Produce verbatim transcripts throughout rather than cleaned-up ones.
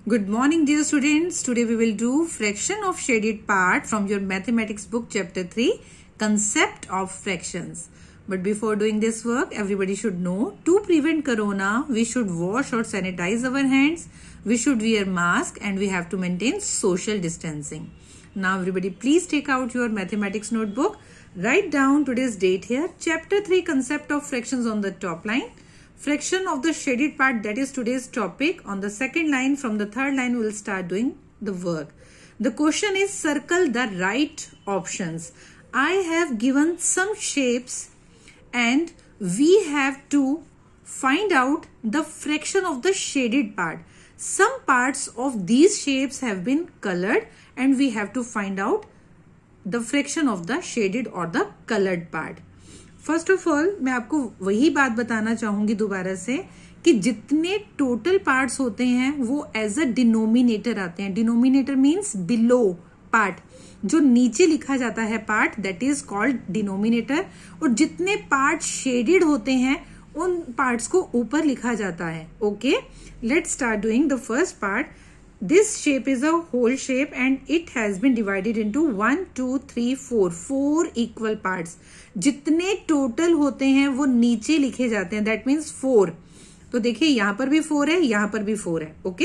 Good morning, dear students. Today we will do fraction of shaded part from your mathematics book chapter three, concept of fractions. But before doing this work, everybody should know to prevent corona, we should wash or sanitize our hands, we should wear mask and we have to maintain social distancing. Now everybody please take out your mathematics notebook, write down today's date here, chapter three, concept of fractions on the top line. Fraction of the shaded part, that is today's topic. On the second line, from the third line, we will start doing the work. The question is circle the right options. I have given some shapes and we have to find out the fraction of the shaded part. Some parts of these shapes have been colored and we have to find out the fraction of the shaded or the colored part. First of all मैं आपको वही बात बताना चाहूंगी दोबारा से कि जितने टोटल पार्ट्स होते हैं वो एज अ डिनोमिनेटर आते हैं. डिनोमिनेटर मींस बिलो पार्ट, जो नीचे लिखा जाता है part, that is called denominator. और जितने पार्ट शेडेड होते हैं उन पार्ट्स को ऊपर लिखा जाता है. Okay, let's start doing the first part. This shape is a whole shape and it has been divided into one, two, three, four, four equal parts. जितने टोटल होते हैं वो नीचे लिखे जाते हैं, that means four. तो देखिए यहाँ पर भी four है, यहाँ पर भी four है. ओके,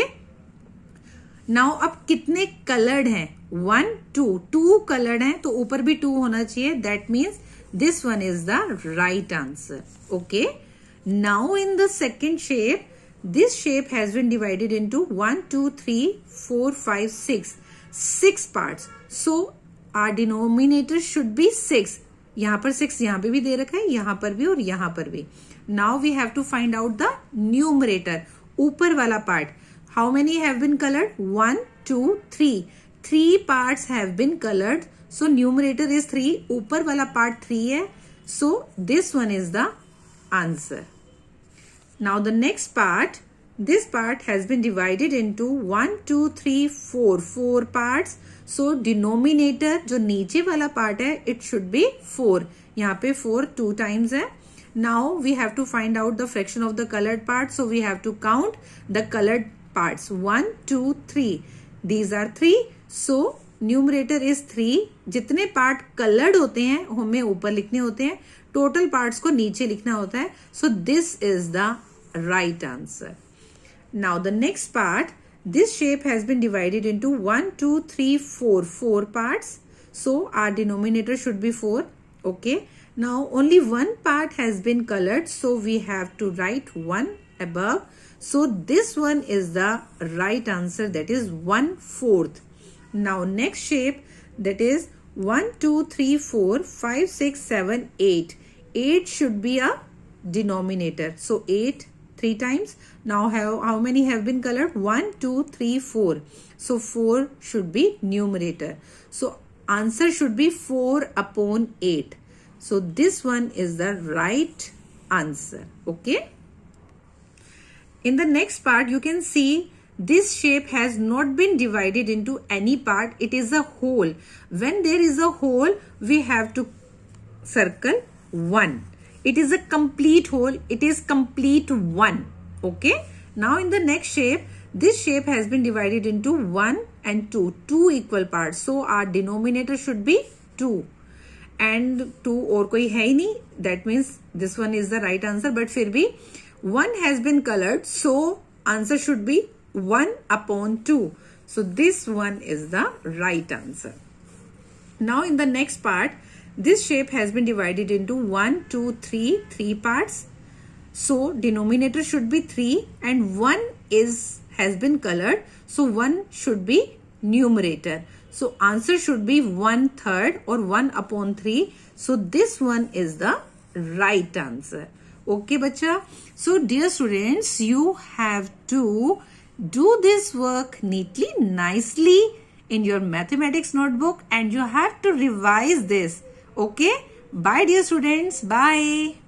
नाउ अब कितने कलर्ड हैं? one, two, two कलर्ड हैं तो ऊपर भी two होना चाहिए. That means this one is the right answer. Okay, now in the second shape, this shape has been divided into one, two, three, four, five, six. Six parts. So our denominator should be six. यहाँ पर six यहाँ पे भी दे रखा है, यहाँ पर भी और यहाँ पर भी. Now we have to find out the numerator. ऊपर वाला part. How many have been colored? One, two, three. Three parts have been colored. So numerator is three. ऊपर वाला part three है. So this one is the answer. Now the next part, this part has been divided into one, two, three, four, four parts. So denominator जो नीचे वाला part है, it should be four. यहाँ पे four two times है. Now we have to find out the fraction of the colored part. So we have to count the colored parts. One, two, three. These are three. So numerator is three. जितने part colored होते हैं हमें ऊपर लिखने होते हैं, total parts को नीचे लिखना होता है. So this is the right answer. Now the next part, this shape has been divided into one two three four four parts. So our denominator should be four. Okay, now only one part has been coloured, so we have to write one above. So this one is the right answer, that is one fourth. Now next shape, that is one, two, three, four, five, six, seven, eight. eight should be a denominator. So eight three times. Now how, how many have been colored? one, two, three, four. So four should be numerator. So answer should be four upon eight. So this one is the right answer. Okay. In the next part, you can see this shape has not been divided into any part. It is a whole. When there is a whole, we have to circle one. It is a complete whole. It is complete one. Okay. Now in the next shape, this shape has been divided into one and two. Two equal parts. So our denominator should be two. And two और कोई है ही नहीं. That means this one is the right answer. But फिर भी one has been colored. So answer should be one upon two. So this one is the right answer. Now in the next part, this shape has been divided into one, two, three, three parts. So denominator should be three and one is has been colored. So one should be numerator. So answer should be one third or one upon three. So this one is the right answer. Okay, bacha. So dear students, you have to do this work neatly, nicely in your mathematics notebook and you have to revise this. Okay. Bye dear students. Bye.